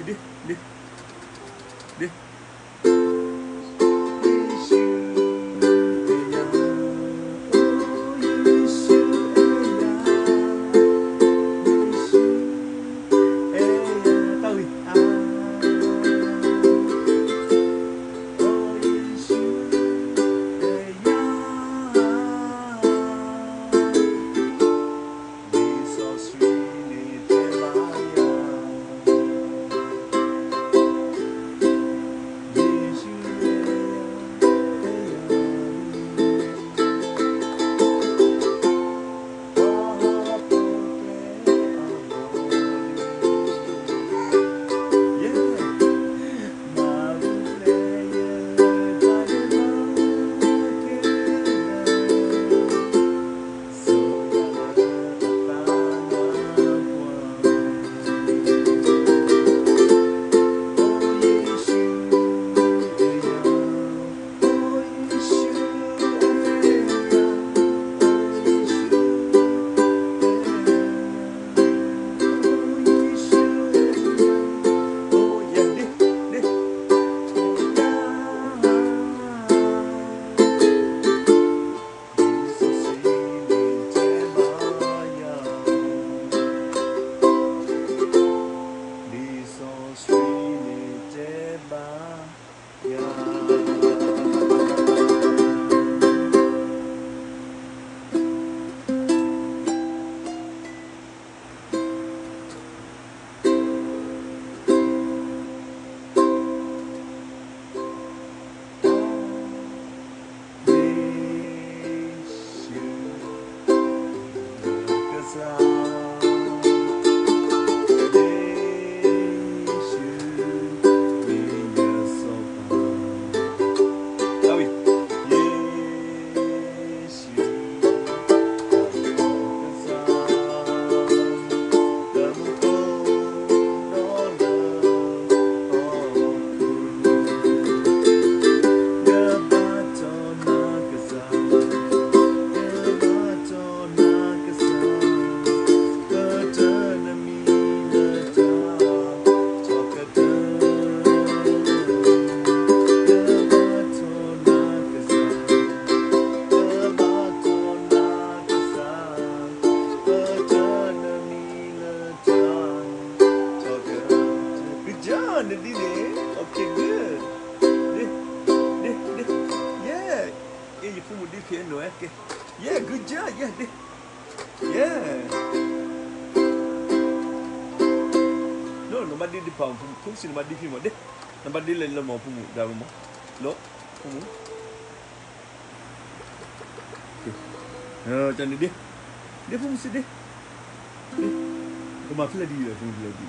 Deh. Deh. Okay, good. Yeah. You put this piano, okay. Yeah, good job. Yeah, yeah. No, nobody di pang pung sin nobody film deh. Nobody lain lemah pung dah rumah. Lo, pung. Okay. Macam ni dia. Dia pun mesti dia. Rumah pula dia, pung dia.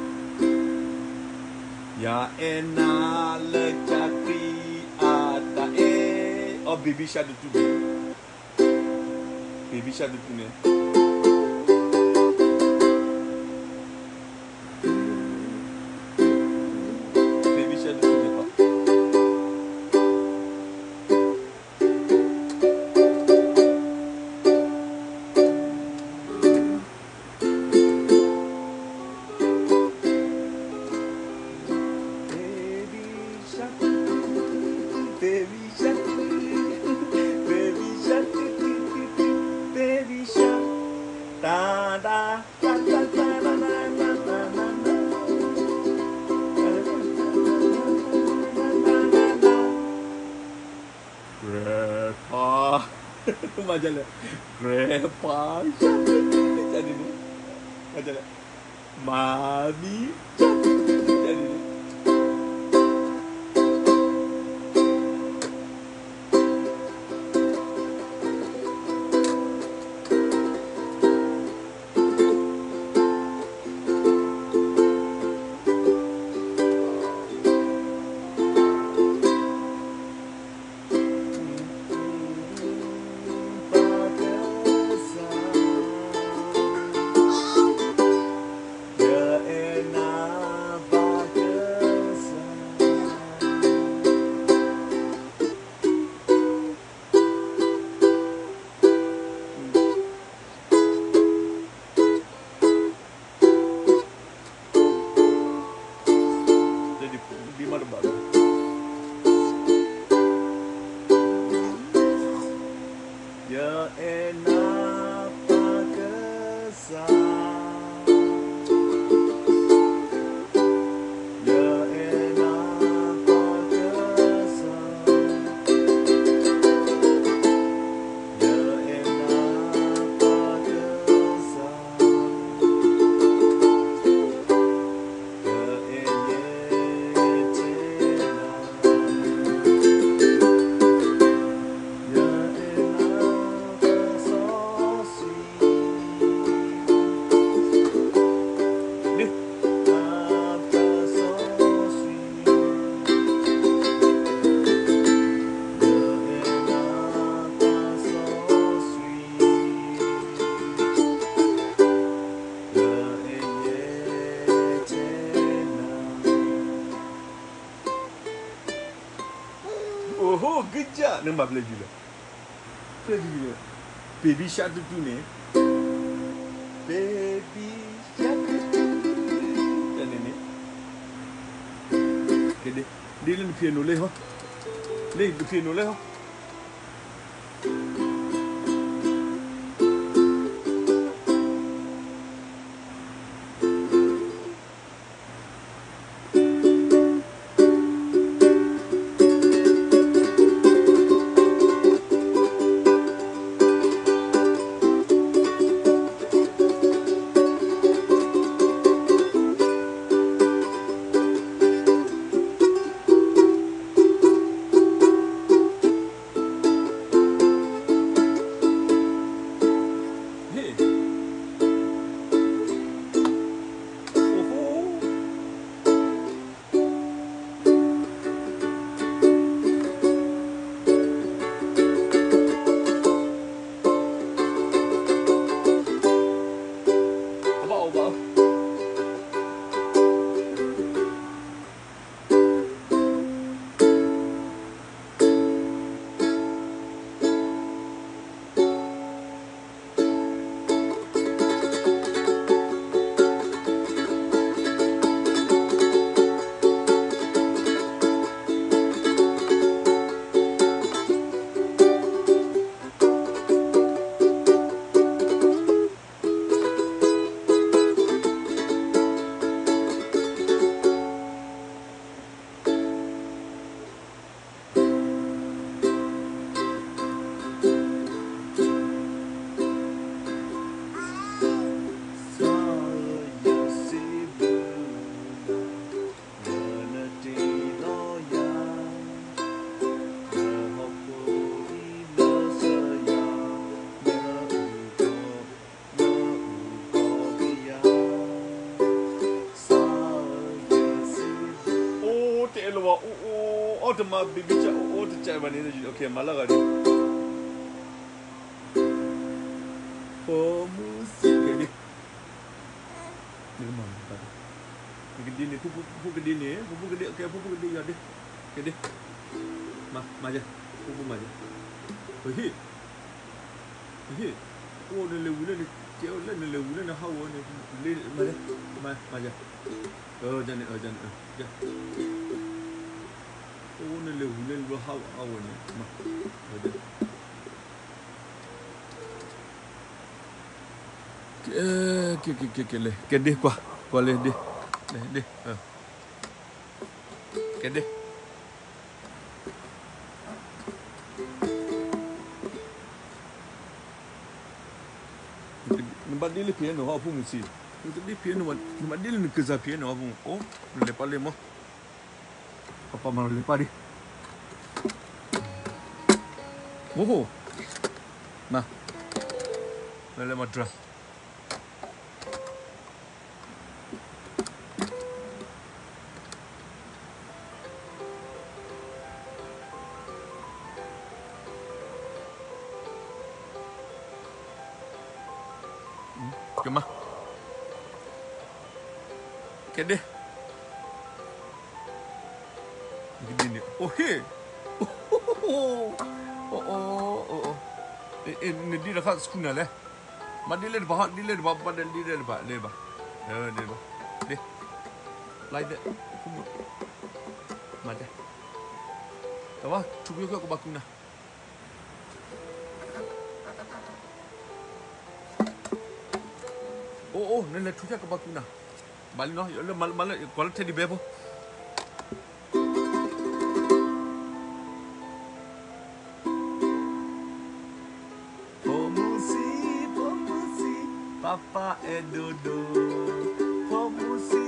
Ya ena le cakri ata oh baby shark tu ni. Baby shark tu ni. Baby shark tu ni apa? Grandpa, majalah Grandpa, jadi ni majalah Mami, jadi ni. mana baru. Ya enak pakesah. Oh, kejap. Nampak play gila. Play gila. Baby shark tu ni. Baby shark tu. Dan ini. Okay, dia ni piano leh, ha? Leh, piano leh, ha? Tema bibi cak cak bani tu okey malah kali. Oh musik ni. Ni mana? Ni gede ni, pupu gede ni, pupu gede okey pupu gede ya deh. Okey deh. Maja. Pupu maja. Hei. Hei. Oh ni lewu ni, cak ni lewu ni hawa ni. Le maja. Oh jangan. Ya. Oh, ni lewu hawa ni. Ada. Leh. Kedeh kuah leh deh. Deh. Kedeh. Nampak dia le piano apa mesti. Untuk dia piano nampak dia le kerja piano apa. Oh, lepas lemah. Apa malah lepas dia. Oh. Nah. Lele madras. Kemah. Kedeh. Gini. Oh he. Oh. Ini di dekat sekolah leh. Madile bah padal di bah. Deh. Like that. 맞아. 와, 두비가 거 바꾸나. 오, 내가 두비가 거 바꾸나. 말리 너, 열려 말 걸 테디 베보. Pomusi, papa é dodo. Pomusi,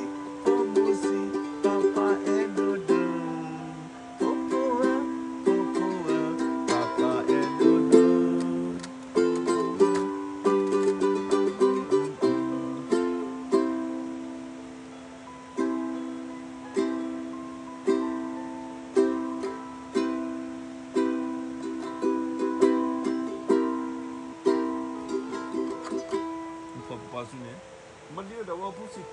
papa é dodo. Popoa, papa é dodo. Papa sini. Mandi ada apa sih?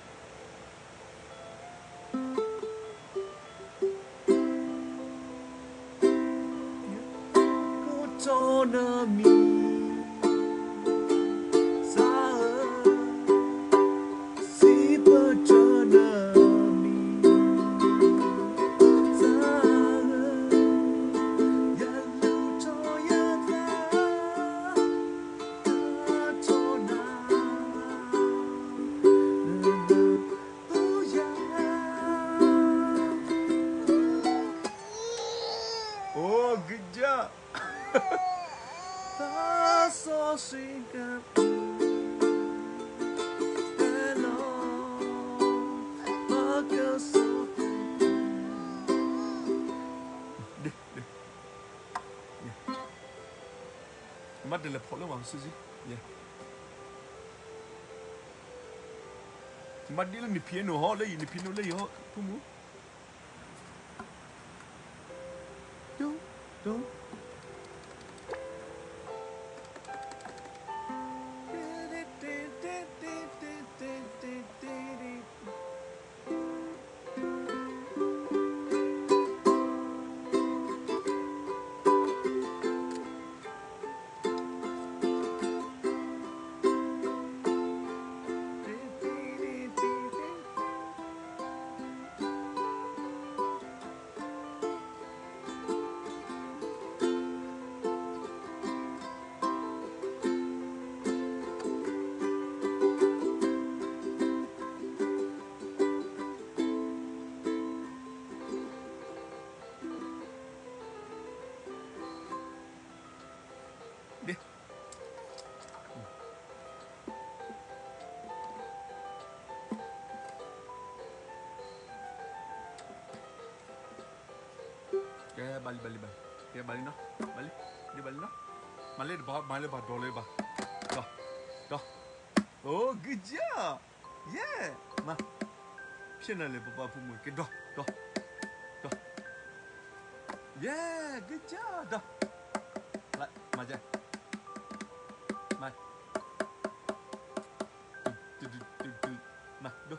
Autonomy. Oh, good job. That's all she got. Hello, girl, so Mất được là phổ lắm sư gì? Yeah. Mất đi là ni piano họ lấy họ không muốn. Don't. Đi. Cái bali. Cái bali nó. Bali. Đi bali nó. Mali ba dole ba. Đó. Oh, good job. Yeah. Ma. Piano le papa pour moi. Cái đó. Yeah, good job. Đó. Lại, Maja. Mai. Mà đô.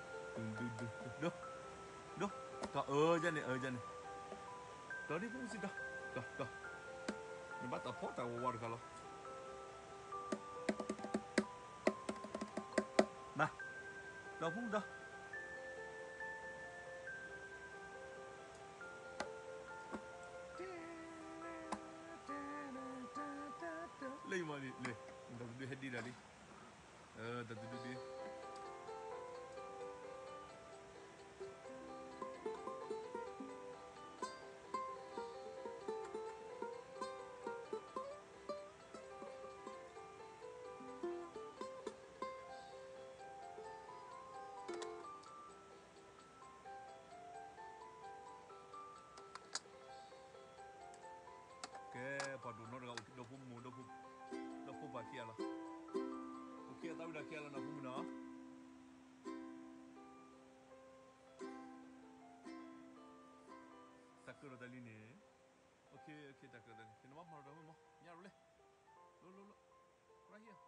Đó. Ra này. Đó đi cũng gì đó. Đó. Nhưng bắt tao phốt tao qua được rồi. Mà. Đó cũng đó. Lấy mà đi. Tao đi hết đi ra đi. Tao đi. Padu no ra dopo va kia la. Ok, tao đã kia la na fumu na. Takuro dali ne. Ok, takuro dali. Kena mama ra mo. Ya rule. Lo. Right here.